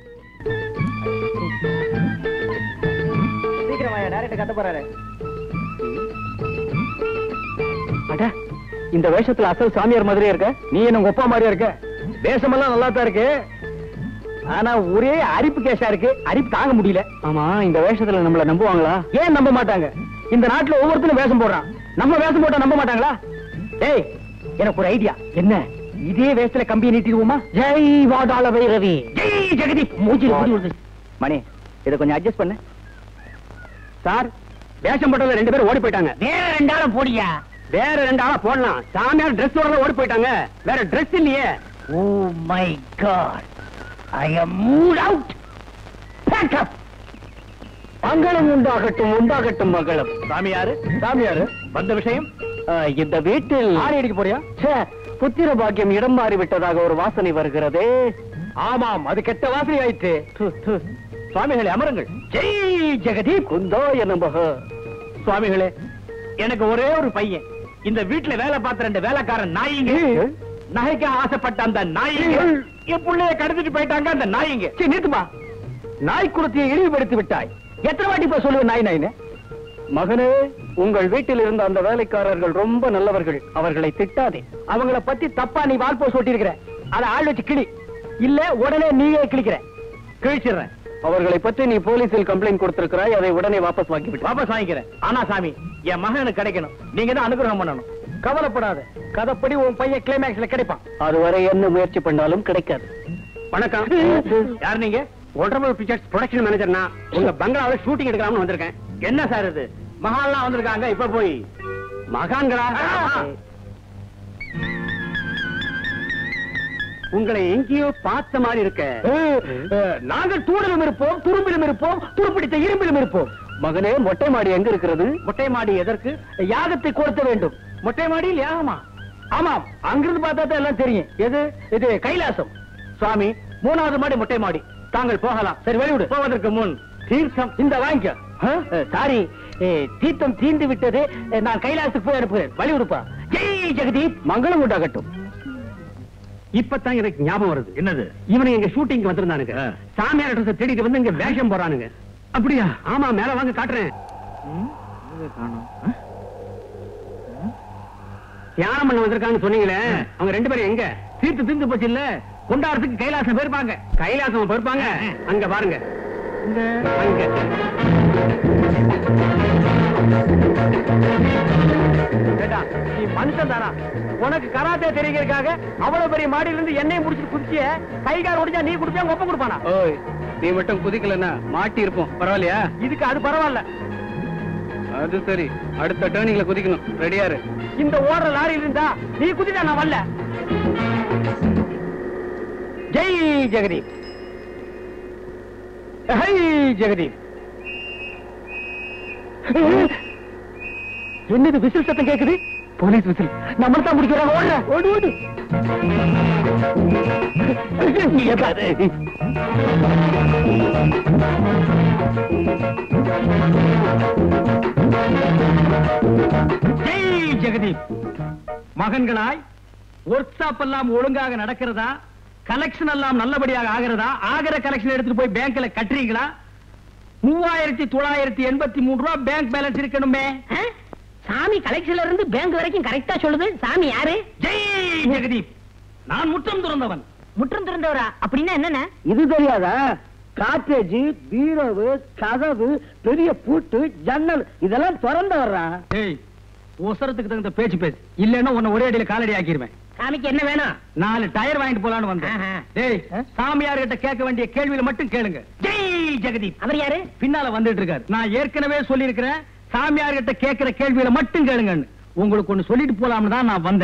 [SPEAKER 1] சீக்கிரம் வாயா, டைரக்டர் கத்த போறாரு.
[SPEAKER 2] அட, இந்த வேஷத்துல அசல் சாமியார் மாதிரியே இருக்க.
[SPEAKER 1] நீ என்ன உங்க அப்பா மாதிரியா இருக்க? வேஷமெல்லாம் நல்லா தான் இருக்கு, ஆனா ஒரே அரிப்பு கேஷா இருக்கு. அரிப்பு தாங்க முடியல.
[SPEAKER 2] ஆமா, இந்த வேஷத்துல நம்மள நம்புவாங்களா?
[SPEAKER 1] ஏன் நம்ப மாட்டாங்க? இந்த நாட்டுல ஒவ்வொருத்தரும் வேஷம் போடுறான். நம்ம வேஷம் போட்டா நம்ப மாட்டாங்களா? டேய், எனக்கு ஒரு ஐடியா. என்ன? இதே வேஷத்துல கம்பியை நீட்டிடுவோமா? ஜெய் வாடாள வைரவி, ஜெய் ஜெகதீப். மூஞ்சி
[SPEAKER 2] மணி, இதை கொஞ்சம் அட்ஜஸ்ட் பண்ணு.
[SPEAKER 3] சார், வேஷம் போட்டதுல 2 பேரும் ஓடி போயிட்டாங்க.
[SPEAKER 1] வேற 2 ஆளும் போடியா?
[SPEAKER 3] வேற 2 ஆளா போடலாம். சாமியார் ட்ரெஸ் ஓட ஓடி போயிட்டாங்க. வேற ட்ரெஸ் இல்லையே.
[SPEAKER 1] Oh my God, I am mood out. Pack up.
[SPEAKER 2] மங்களம் உண்டாகட்டும், உண்டாகட்டும் மங்களம்.
[SPEAKER 1] சாமியாரு, சாமியாரு வந்த விஷயம்?
[SPEAKER 2] இந்த வீட்டில்
[SPEAKER 1] ஆணி அடிக்க போறியா?
[SPEAKER 2] புத்திர பாக்கியம் இடம் மாறி விட்டதாக ஒரு வாசனை வருகிறதே.
[SPEAKER 1] ஆமாம், அது கெட்ட வாசனை ஆயிற்று. சுவாமிகளே, அமருங்கள். ஜெய் ஜெகதீப்.
[SPEAKER 2] குந்தோய நமஹ.
[SPEAKER 1] சுவாமிகளே, எனக்கு ஒரே ஒரு பையன். இந்த வீட்டுல வேலை பார்த்த 2 வேலைக்காரன் நாயிங்க, நகைக்கு ஆசைப்பட்ட அந்த நாயிங்க என் புள்ளைய கடத்திட்டு போயிட்டாங்க. அந்த நாயிங்க. சரி, நிறுத்துமா. நாய் குலத்தையை இழிவுபடுத்தி விட்டாய். எத்தனை வாட்டி இப்ப சொல்லுவேன் நாய் நாயின்னு?
[SPEAKER 2] மகனே, உங்கள் வீட்டில் இருந்த அந்த வேலைக்காரர்கள் ரொம்ப நல்லவர்கள், அவர்களை திட்டாதே.
[SPEAKER 1] அவங்கள பத்தி தப்பா நீ வால்போ சொல்லிருக்கிற. அதை ஆள் வச்சு கிளி, இல்ல உடனே நீயே கிளிக்கிற. கிழிச்சிடுறேன்.
[SPEAKER 2] அவர்களை பற்றி நீ போலீசில் கம்ப்ளைண்ட் கொடுத்திருக்கிறாய், அதை உடனே வாபஸ் வாங்கிவிட்டு.
[SPEAKER 1] வாபஸ் வாங்கிக்கிறேன். ஆனா சாமி, என் மகனுக்கு கிடைக்கணும். நீங்க தான் அனுகிரகம் பண்ணணும். கவலைப்படாத, கதைப்படி உன் பையன் கிளைமேக்ஸ்ல கிடைப்பான்.
[SPEAKER 2] அதுவரை என்ன முயற்சி பண்ணாலும் கிடைக்காது.
[SPEAKER 3] வணக்கம்.
[SPEAKER 1] யார் நீங்க?
[SPEAKER 3] Wonderful pictures production manager. நான் உங்க பங்களாவில ஷூட்டிங் எடுக்கலாம்னு வந்திருக்கேன்.
[SPEAKER 1] என்ன சார் இது? மகான்லாம் வந்திருக்காங்க, இப்ப போய்
[SPEAKER 3] மகான்களா? உங்களை எங்கேயோ பார்த்த மாதிரி இருக்க.
[SPEAKER 1] நாங்கள் தூணிலும் இருப்போம், துரும்பிலும் இருப்போம், துருப்பிடித்த இரும்பிலும் இருப்போம்.
[SPEAKER 2] மகனே, மொட்டை மாடி எங்க இருக்கிறது?
[SPEAKER 1] மொட்டை மாடி எதற்கு? யாகத்தை கொடுத்த வேண்டும். மொட்டை மாடியில் யாகமா? ஆமாம், அங்கிருந்து பார்த்தா தான் எல்லாம் தெரியும். எது? இது கைலாசம். சுவாமி, 3வது மாடி மொட்டை மாடி. தாங்கள் போகலாம். சரி, வெளிவிடு. போவதற்கு முன் தீர்த்தம் இந்த வாங்கிக்க. சாரி, தீர்த்தம் தீர்ந்து விட்டது. நான் கைலாசத்துக்கு போய் அனுப்புகிறேன். வழிவிடுப்பா. ஜெய் ஜெகதீப்.
[SPEAKER 2] மங்களம் உண்டாகட்டும்.
[SPEAKER 3] இப்பதான் எனக்கு ஞாபகம் வருது.
[SPEAKER 1] என்னது?
[SPEAKER 3] இவனுங்க எங்க ஷூட்டிங் வந்திருந்தானுங்க. சாமியார் ட்ரெஸ் தேடிட்டு வந்து இங்க வேஷம் போறானுங்க.
[SPEAKER 1] அப்படியா?
[SPEAKER 3] ஆமா, மேல வாங்க காட்டுறேன். தியானம் பண்ண வந்திருக்கான்னு சொன்னீங்களே, அவங்க 2 பேரும் எங்க?
[SPEAKER 1] தீர்த்து தீர்ந்து போச்சு இல்ல, கொண்டாடுறதுக்கு கைலாசம் போயிருப்பாங்க.
[SPEAKER 3] கைலாசம் போயிருப்பாங்க. அங்க பாருங்க, அங்க.
[SPEAKER 1] நீ மனுஷன் தானா? உனக்கு கராத்தே தெரிகிறதுக்காக அவ்வளவு பெரிய மாடியில இருந்து எண்ணெய் முடிச்சு குதிச்சிய கைகார ஒடிஞ்சா நீ குடிப்பா, உங்க ஒப்ப கொடுப்பானா?
[SPEAKER 2] ஓய், நீ மட்டும் குதிக்கலன்னா மாட்டி இருப்போம். பரவாயில்லையா?
[SPEAKER 1] இதுக்கு அது பரவாயில்ல.
[SPEAKER 2] அது சரி, அடுத்த டர்னிங்ல குதிக்கணும். ரெடியாரு.
[SPEAKER 1] இந்த ஓடுற லாரியில இருந்தா நீ குதிட்டா நான் வரல. ஜெய் ஜெகதீப். ஜெகதீப். என்னது விசில் சத்தம் கேக்குது? Police whistle. நம்ம தான் முடிக்கிறாங்க. ஓடுற, ஓடு ஓடு. ஜெய் ஜெகதீப். மகன்களாய், ஒர்க் ஷாப் எல்லாம் ஒழுங்காக நடக்கிறதா? கலெக்ஷன் எல்லாம் நல்லபடியாக ஆகிறதா? ஆகிற கலெக்ஷன் எடுத்துட்டு போய் பேங்க்ல கட்டுறீங்களா? 3983 ரூபாய் பேங்க் பேலன்ஸ் இருக்கணுமே.
[SPEAKER 4] சாமி கலெக்ஷன்ல இருந்து பேங்க் வரைக்கும் கரெக்டா சொல்லுது. சாமி யாரு?
[SPEAKER 1] ஜெய் ஜெகதீப். நான் முற்றம் துறந்தவன்.
[SPEAKER 4] முற்றம் திறந்தவரா? அப்படின்னா என்னன்னா?
[SPEAKER 1] இது தெரியாதா? காற்றேஜ், பீரோவு, கதவு, பெரிய பூட்டு, ஜன்னல் இதெல்லாம் திறந்து வர்றான். ஒசரத்துக்கு தகுந்த பேச்சு பேசு, இல்லன்னா உன்னை ஒரே அடியில காலடி ஆக்கிடுவேன்.
[SPEAKER 4] சாமிக்கு என்ன வேணும்?
[SPEAKER 1] 4 டயர் வாங்கிட்டு போலான்னு வந்தேன். டேய், சாமியார் கிட்ட கேட்க வேண்டிய கேள்வியில மட்டும் கேளுங்க. ஜெய் ஜெகதீப்.
[SPEAKER 4] அவர் யாரு?
[SPEAKER 1] பின்னால வந்துட்டு இருக்காரு. நான் ஏற்கனவே சொல்லி இருக்கிறேன், சாமியார் கிட்ட கேட்கிற கேள்வியில மட்டும் கேளுங்கன்னு. உங்களுக்கு ஒண்ணு சொல்லிட்டு போலாம்னு தான் நான் வந்தேன்.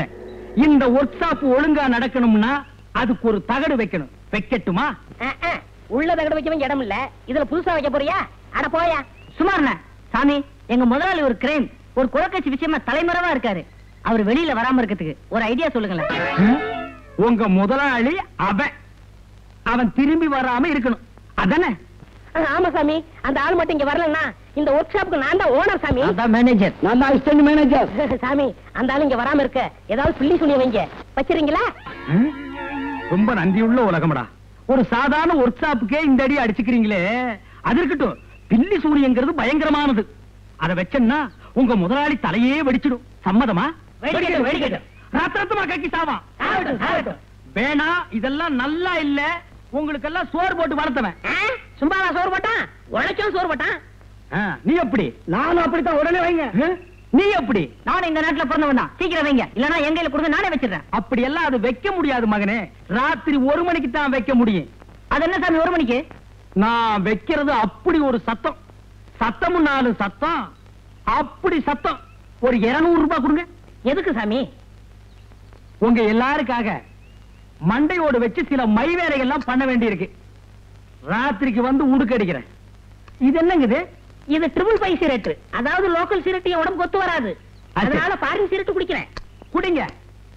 [SPEAKER 1] இந்த ஒர்க் ஷாப் ஒழுங்கா நடக்கணும்னா அதுக்கு ஒரு தகடு வைக்கணும். வைக்கட்டுமா?
[SPEAKER 4] உள்ள தகடு வைக்கவே இடம் இல்ல, இதுல புதுசா வைக்க போறியா? அட போயா.
[SPEAKER 8] சுமார்ண்ண சாமி, எங்க முதலாளி ஒரு கிரைம், ஒரு குலக்கட்சி விஷயமா தலைமறைவா இருக்காரு. அவர் வெளியில வராம இருக்கிறதுக்கு ஒரு ஐடியா சொல்லுங்களேன்.
[SPEAKER 1] உங்க முதலாளி அவன் திரும்பி வராம இருக்கணும், அதானே?
[SPEAKER 4] ஆமா சாமி, அந்த ஆள் மட்டும் இங்க வரலன்னா இந்த ஒர்க் ஷாப்புக்கு நான் தான் ஓனர் சாமி.
[SPEAKER 8] அதான் மேனேஜர்.
[SPEAKER 1] நான் தான் அசிஸ்டன்ட் மேனேஜர்.
[SPEAKER 4] சாமி, அந்த ஆள் இங்க வராம இருக்க ஏதாவது பில்லி சுனிய வைங்க, வச்சிருங்களா?
[SPEAKER 1] ரொம்ப நன்றியுள்ள உலகம்டா. ஒரு சாதாரண ஒர்க் ஷாப்புக்கே இந்த அடி அடிச்சுக்கிறீங்களே, அது இருக்கட்டும். பில்லி சூரியங்கிறது பயங்கரமானது. அதை வச்சேன்னா உங்க முதலாளி தலையே வெடிச்சிடும். சம்மதமா? ராத்திரத்துமா கக்கி சாவா. வேணா, இதெல்லாம் நல்லா இல்ல. உங்களுக்கு எல்லாம் சோறு போட்டு வளர்த்தவன்.
[SPEAKER 4] சும்மாவா சோறு போட்டான்? உழைச்சும் சோறு போட்டான்.
[SPEAKER 1] நீ எப்படி? நானும் அப்படித்தான். உடனே வைங்க. நீ எப்படி?
[SPEAKER 8] நானும் இந்த நாட்டுல பிறந்தவன் தான். சீக்கிரம் வைங்க, இல்லன்னா எங்க கையில கொடுங்க, நானே வச்சிடறேன்.
[SPEAKER 1] அப்படி எல்லாம் அது வைக்க முடியாது மகனே. ராத்திரி 1 மணிக்கு தான் வைக்க முடியும்.
[SPEAKER 8] அது என்ன சாமி 1 மணிக்கு?
[SPEAKER 1] நான் வைக்கிறது அப்படி ஒரு சத்தம். சத்தமும் 4 சத்தம். அப்படி சத்தம். ஒரு 200 ரூபாய் கொடுங்க.
[SPEAKER 4] எதுக்கு சாமி?
[SPEAKER 1] உங்க எல்லாருக்காக மண்டையோடு வச்சு சில மை வேலைகள்லாம் பண்ண வேண்டியிருக்கு. ராத்திரிக்கு வந்து உடுக்கடிக்கிறேன். இது என்னங்குது?
[SPEAKER 4] இது ட்ரிபிள் 5 சிகரெட், அதாவது லோக்கல் சிகரெட் உடம்பு கொத்து வராது. அதனால ஃபாரின் சிகரெட் குடிக்கிறேன்.
[SPEAKER 1] குடிங்க.